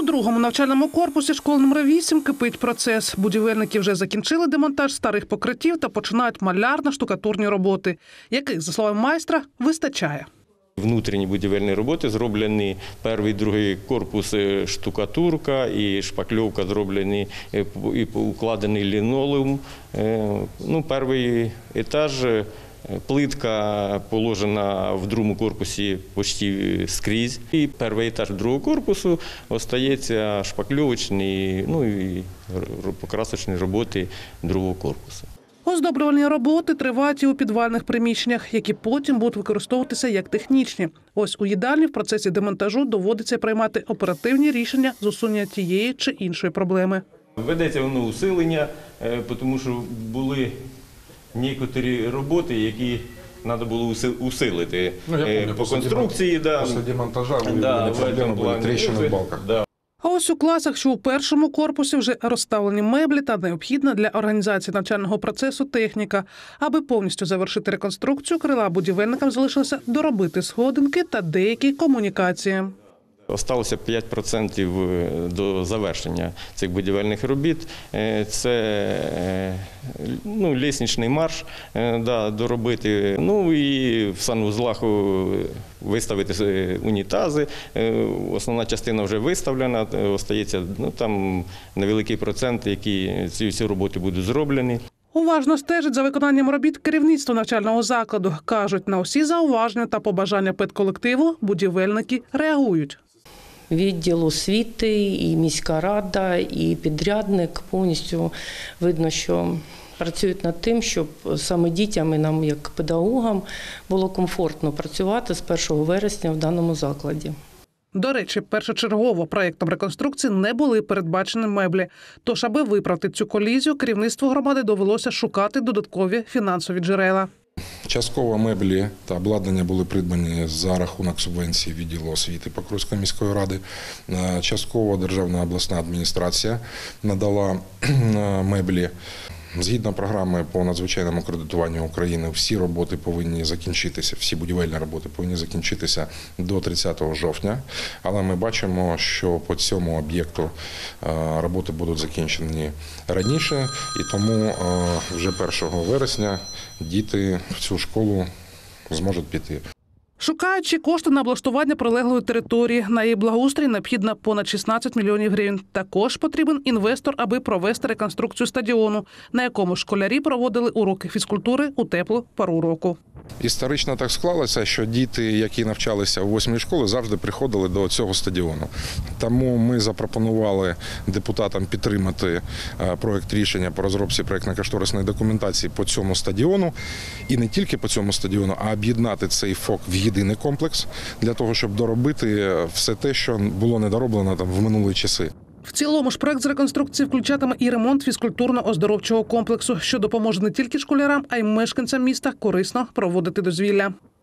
другому навчальному корпусі школи номер 8 кипить процес. Будівельники вже закінчили демонтаж старих покриттів та починають малярно-штукатурні роботи, яких, за словами майстра, вистачає. Внутрішні будівельні роботи зроблені, перший, другий корпус штукатурка і шпакльовка зроблені, і укладений лінолеум. Перший етаж, плитка положена в другому корпусі почти скрізь. І перший етаж другого корпусу остається шпакльовочні, і покрасочні роботи другого корпусу. Оздоблювальні роботи тривають і у підвальних приміщеннях, які потім будуть використовуватися як технічні. Ось у їдальні в процесі демонтажу доводиться приймати оперативні рішення з усунення тієї чи іншої проблеми. Ведеться воно усилення, тому що були деякі роботи, які треба було усилити по конструкції. Після демонтажу проблеми були тріщини в балках. А ось у класах, що у першому корпусі, вже розставлені меблі та необхідна для організації навчального процесу техніка. Аби повністю завершити реконструкцію крила, будівельникам залишилося доробити сходинки та деякі комунікації. Осталося 5% до завершення цих будівельних робіт. Це лестничний марш доробити, і в санвузлах виставити унітази. Основна частина вже виставлена, залишається там невеликий процент, які ці роботи будуть зроблені. Уважно стежить за виконанням робіт керівництво навчального закладу. Кажуть, на усі зауваження та побажання педколективу будівельники реагують. Відділ освіти, і міська рада, і підрядник повністю видно, що працюють над тим, щоб саме дітям і нам, як педагогам, було комфортно працювати з 1 вересня в даному закладі. До речі, першочергово проєктом реконструкції не були передбачені меблі. Тож, аби виправити цю колізію, керівництву громади довелося шукати додаткові фінансові джерела. Частково меблі та обладнання були придбані за рахунок субвенції відділу освіти Покровської міської ради. Частково Державна обласна адміністрація надала меблі. Згідно програми по надзвичайному кредитуванню України, всі роботи повинні закінчитися, всі будівельні роботи повинні закінчитися до 30 жовтня. Але ми бачимо, що по цьому об'єкту роботи будуть закінчені раніше, і тому вже 1 вересня діти в цю школу зможуть піти. Шукаючи кошти на облаштування прилеглої території, на її благоустрій необхідно понад 16 мільйонів гривень. Також потрібен інвестор, аби провести реконструкцію стадіону, на якому школярі проводили уроки фізкультури у теплу пору року. Історично так склалося, що діти, які навчалися у 8-й школі, завжди приходили до цього стадіону. Тому ми запропонували депутатам підтримати проєкт рішення по розробці проєктно-кошторисної документації по цьому стадіону. І не тільки по цьому стадіону, а об'єднати цей ФОК в єдиний комплекс, для того, щоб доробити все те, що було недороблено в минулі часи. В цілому ж проект з реконструкції включатиме і ремонт фізкультурно-оздоровчого комплексу, що допоможе не тільки школярам, а й мешканцям міста корисно проводити дозвілля.